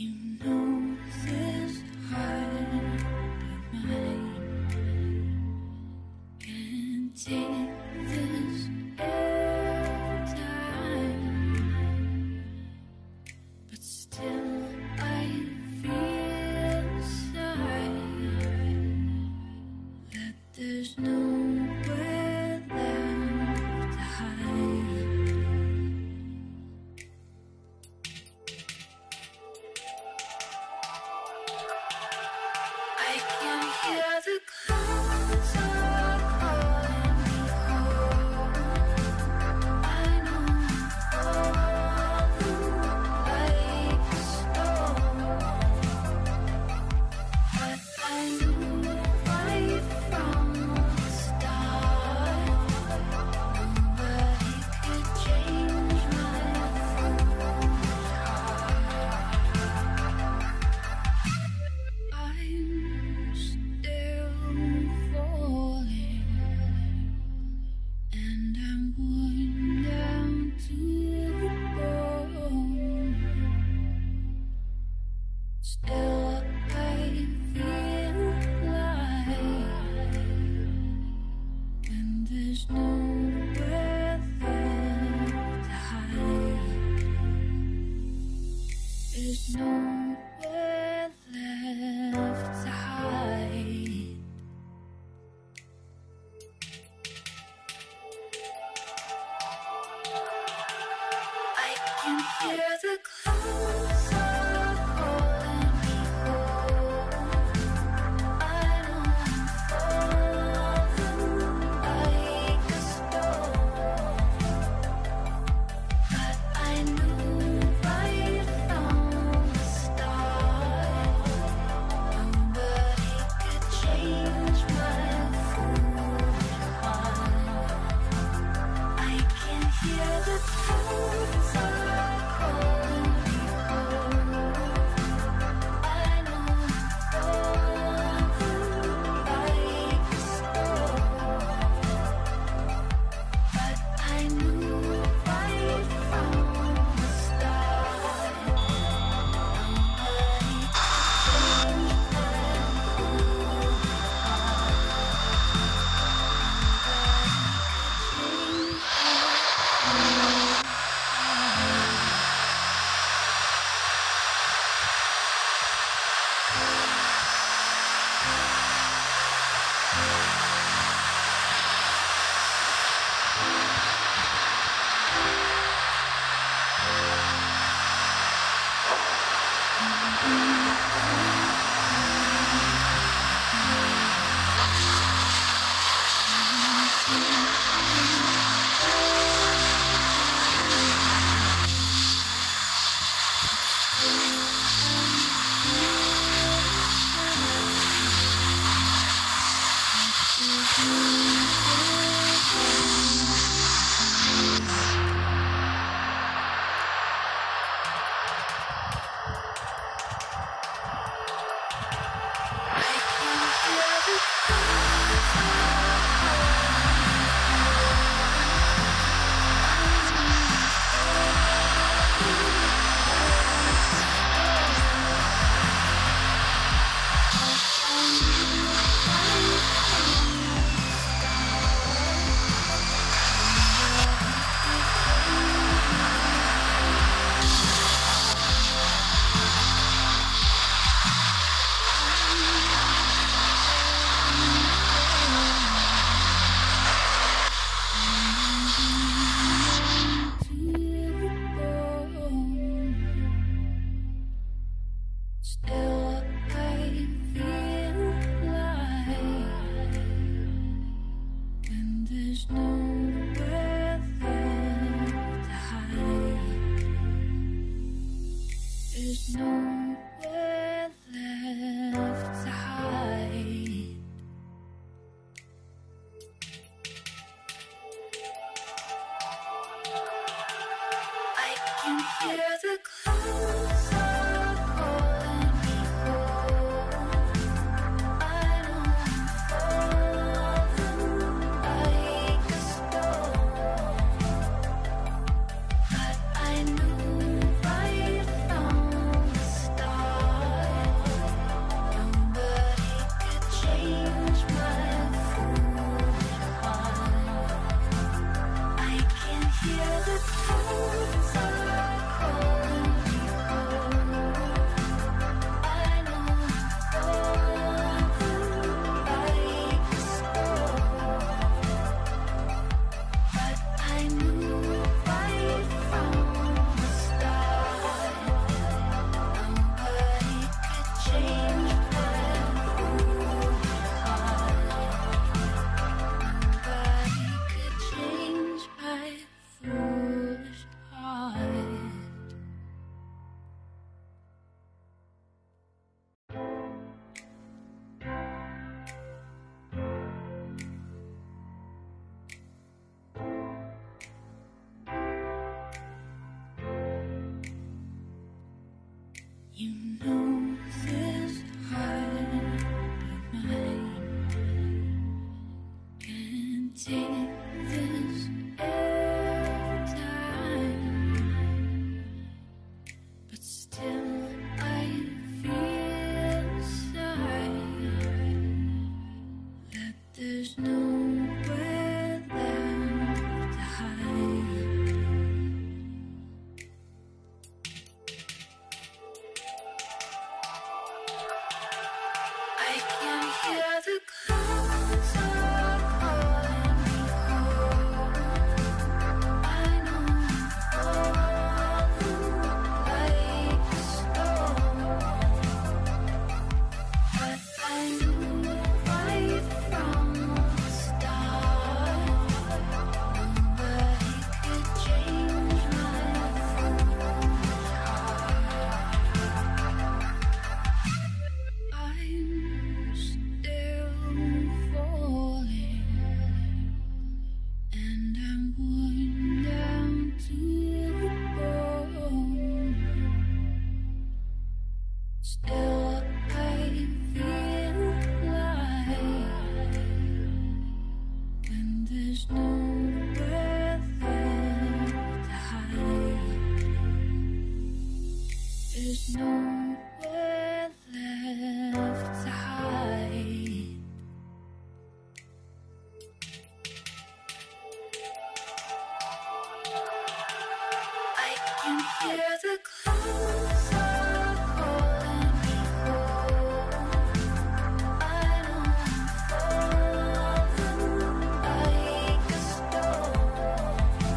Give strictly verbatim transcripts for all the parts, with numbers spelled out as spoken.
You know this heart of mine can't take this airtime, but still I feel inside that there's nowhere left to hide. I can hear the clouds are calling me home. I know falling like snow, but I knew right from the start nobody could change my foolish heart. I'm still falling. take this airtime, but still I feel inside that there's nowhere left to hide. I can hear the clouds are calling me home. I know I'm falling like a stone, but I knew right from the start nobody could change my foolish heart. I'm still falling, and I'm worn down to the bone. Still, I feel alive when there's nowhere left to hide. There's nowhere left to hide. I can hear the clouds are calling me home. I know I'm falling like a stone,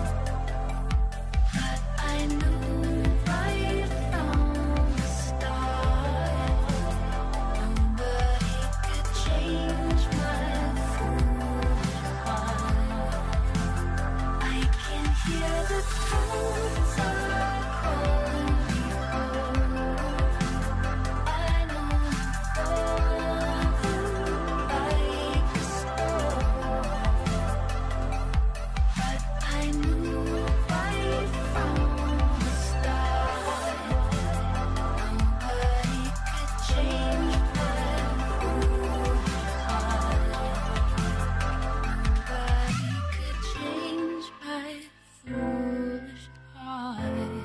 but I knew right from the start nobody could change my foolish heart. I can hear the clouds are calling me home. I know I'm falling like a stone, but I knew right from the start nobody could change my foolish heart. Nobody could change my foolish heart.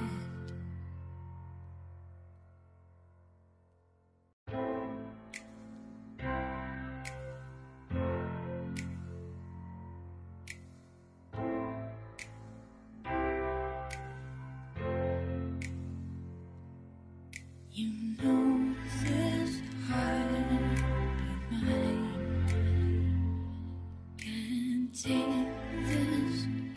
You know this heart of mine can't take this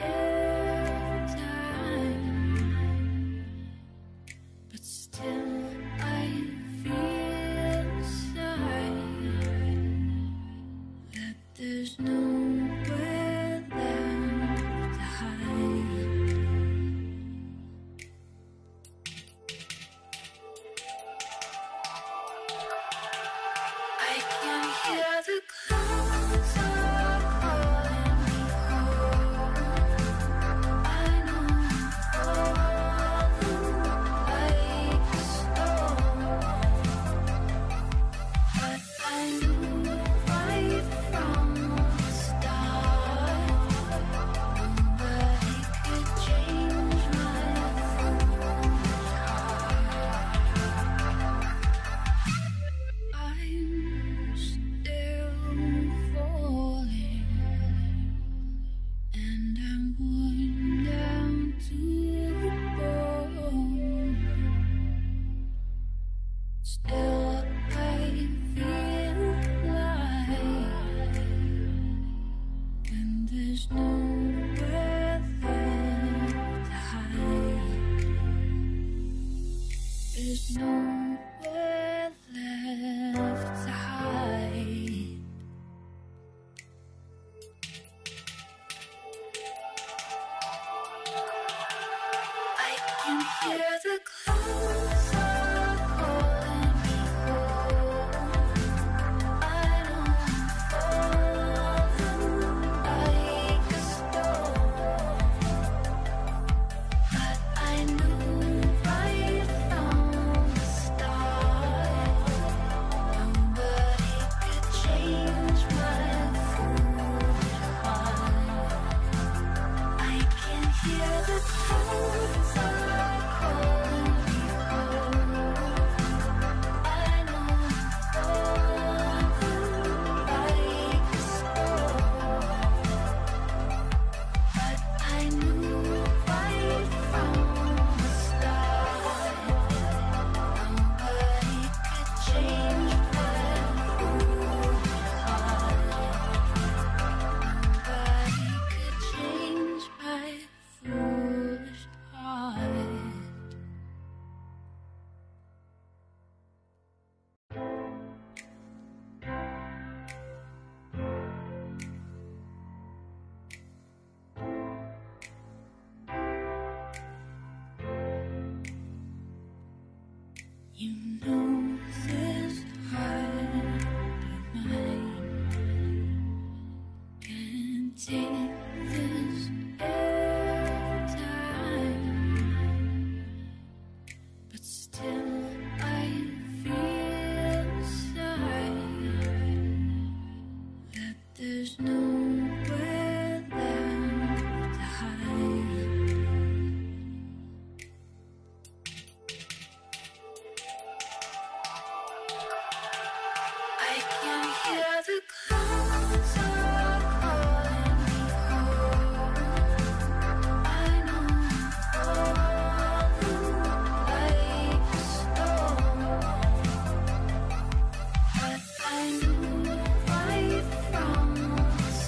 airtime, but still I feel inside that there's nowhere left to hide. I can hear the clouds are calling me home. I know I'm falling like a stone, but I knew right from the take this airtime, but still I feel inside that there's nowhere left to hide. I can hear the clouds are calling me home. I know falling like snow, but I knew right from the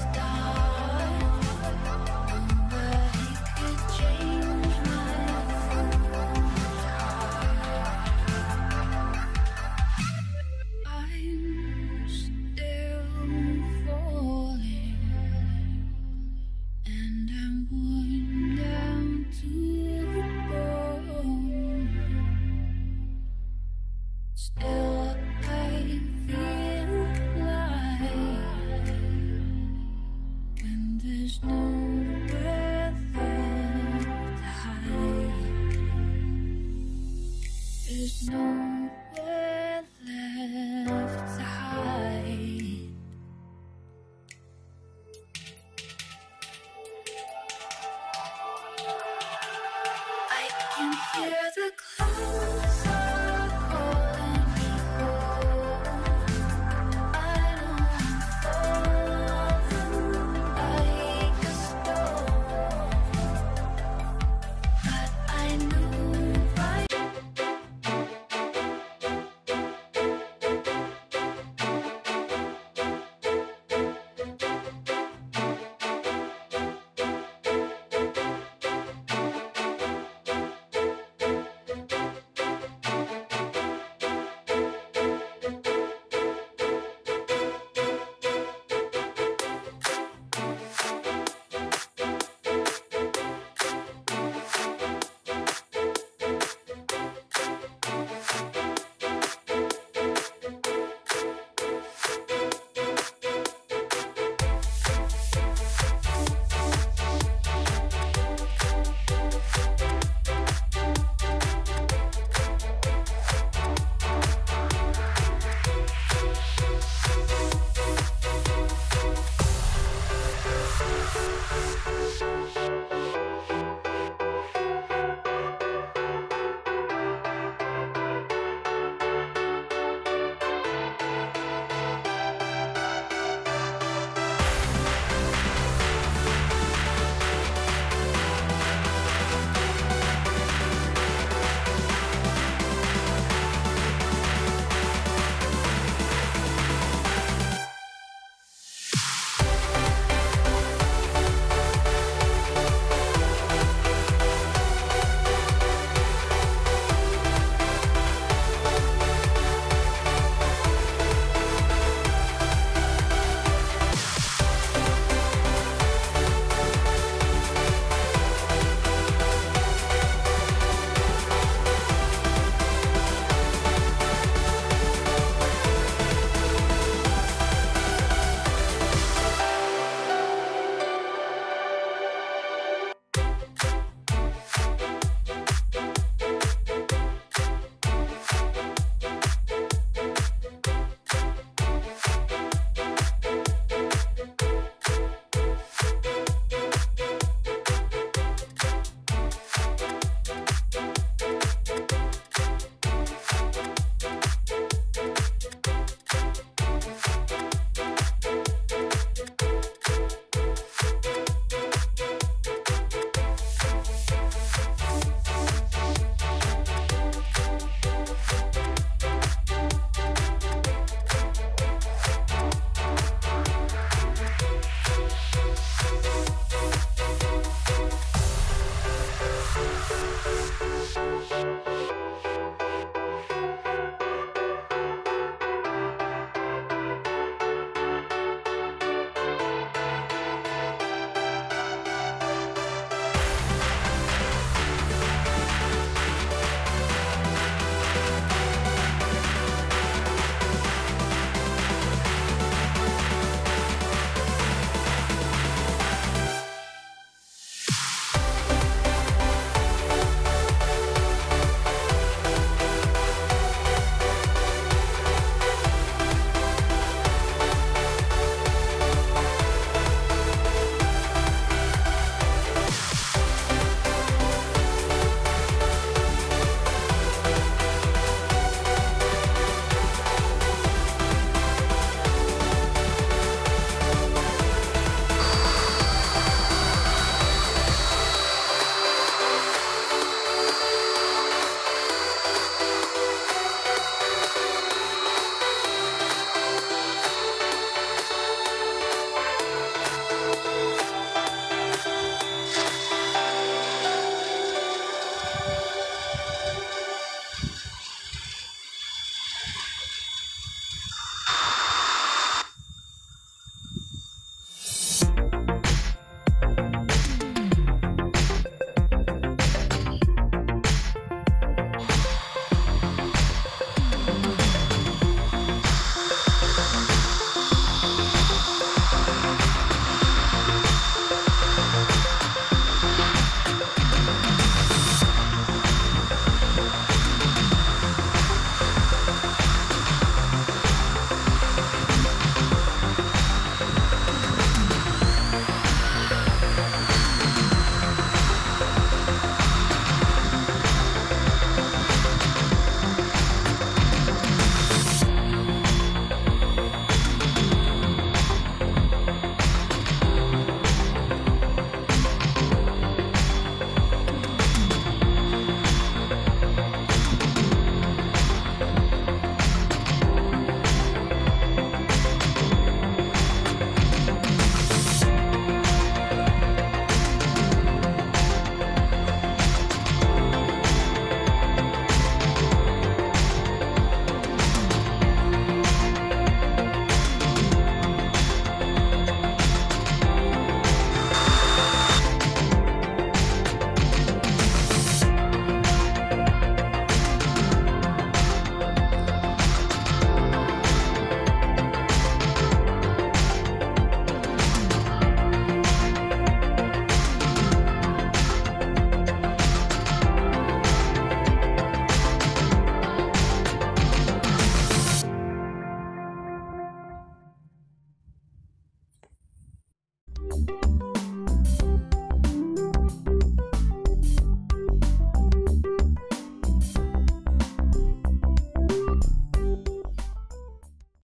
you.